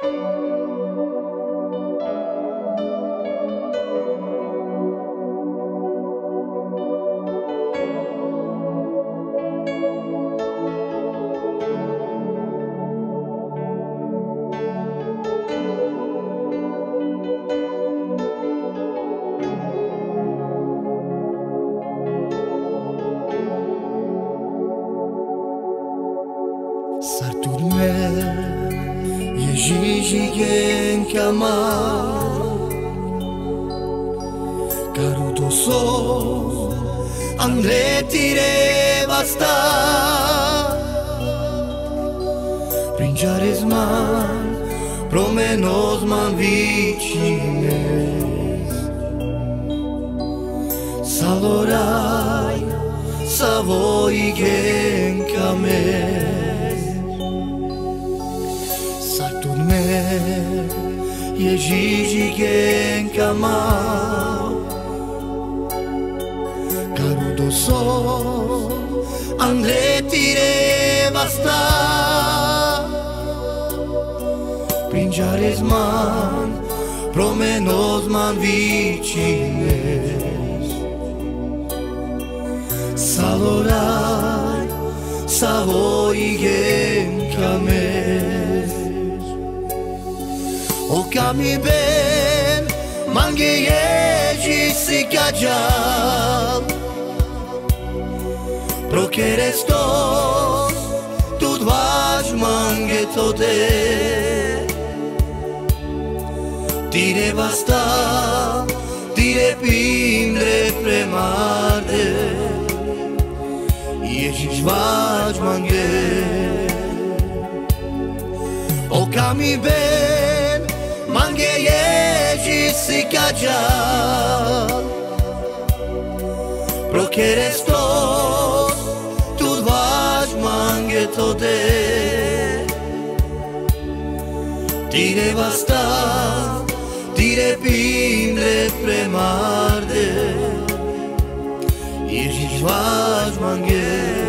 Sarturme Ježigen kama Karuto so Andretire basta Prinjares man Promenos man vicines Salorai Savoi gen kamer Sarturme Ježigen kama Karudo so Andretire basta Prinjares man Promenos man vicines Salorai Savoi gen kamer O kami ben mange ježi si kađal Prokeres tos tud važ mange tode Tire basta, tire pindre premarde Ježiš važ mange O kami ben mange ježi si kađal Prokeres tos tud važ mange tode Tire basta, tire pindre premarde Ježiš važ mange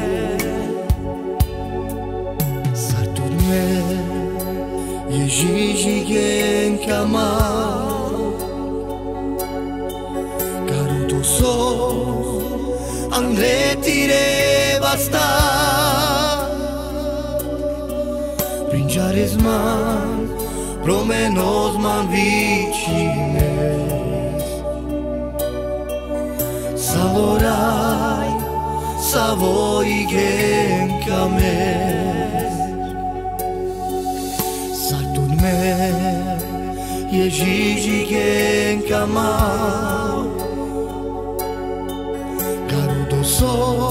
Sarturme Ježigen kama Karuto so Andretire basta Prinjares man Promenos man vicines Salorai Savoi gen kamer Sarturme Ježigen kama Karudo so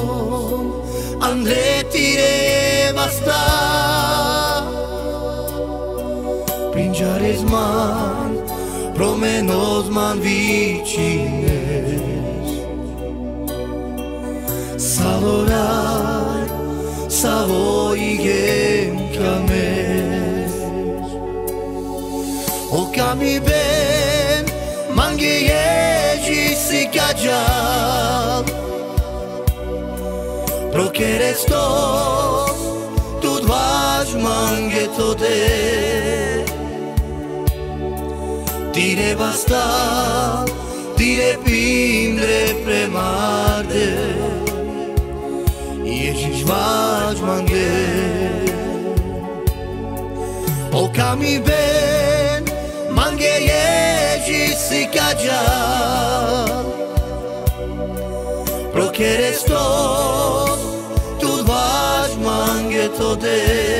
Andretire basta Prinjares man Promenos man vicines Salorai Savoi gen kamer O kami ben mange ježi si kađal Prokeres tos tud važ mange tode Tire basta, tire pindre premarde Ježiš važ mange O kami ben mange ježi si kađal Prokeres tos tud važ mange tode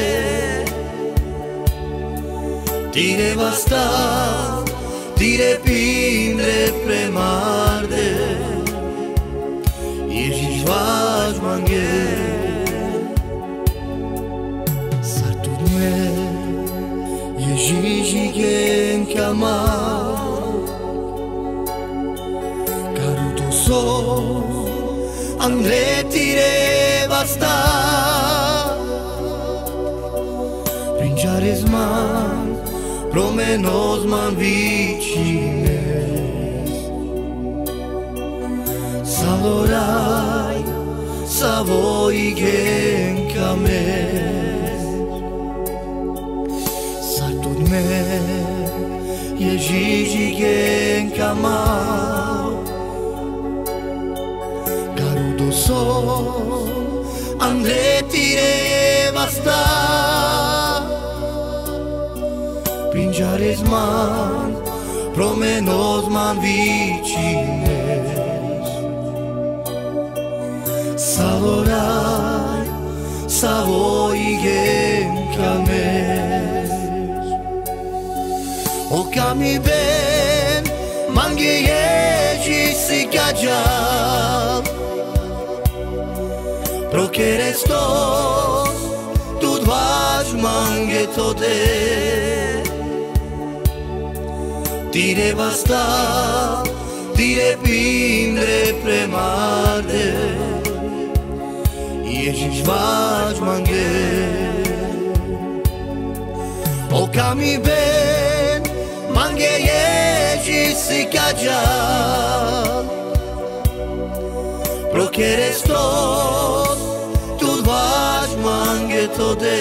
Tire basta, tire pindre premarde Ježiš važ mange Sarturme Ježigen kama Karuto so Andretire basta Prinjares man Promenos man vicines Salorai Savoi gen kamer Sarturme jigen kamau Garudo sol Andre tire basta Prinjares man Promenos man vicines Savorai Savoigen kames O kami ben Mangieji sikajal Prokerestos Tud vaj mangetode Tire basta Tire pindre premarde Ježiš vaj mange O kami ben Mange Ježiš sikajal Prokerestos Tud vaj mangetode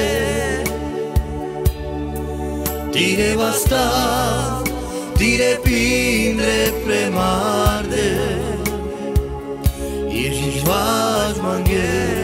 Tire basta Tire pindre premarde Ježiš vaj mange